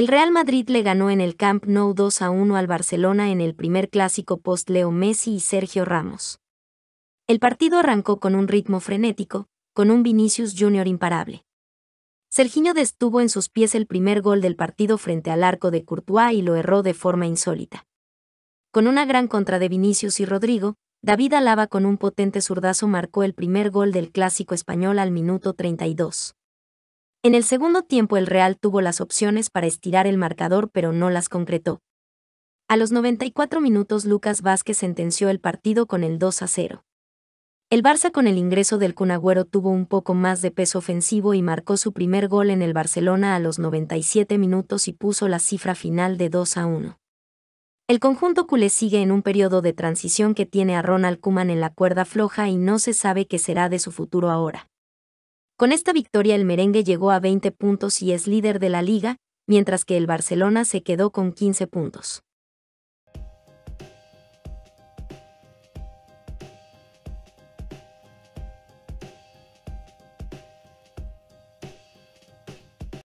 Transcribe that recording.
El Real Madrid le ganó en el Camp Nou 2-1 al Barcelona en el primer clásico post-Leo Messi y Sergio Ramos. El partido arrancó con un ritmo frenético, con un Vinicius Junior imparable. Serginho Dest tuvo en sus pies el primer gol del partido frente al arco de Courtois y lo erró de forma insólita. Con una gran contra de Vinicius y Rodrigo, David Alaba con un potente zurdazo marcó el primer gol del clásico español al minuto 32. En el segundo tiempo el Real tuvo las opciones para estirar el marcador pero no las concretó. A los 94 minutos Lucas Vázquez sentenció el partido con el 2-0. El Barça con el ingreso del Kun Agüero tuvo un poco más de peso ofensivo y marcó su primer gol en el Barcelona a los 97 minutos y puso la cifra final de 2-1. El conjunto culé sigue en un periodo de transición que tiene a Ronald Koeman en la cuerda floja y no se sabe qué será de su futuro ahora. Con esta victoria el merengue llegó a 20 puntos y es líder de la liga, mientras que el Barcelona se quedó con 15 puntos.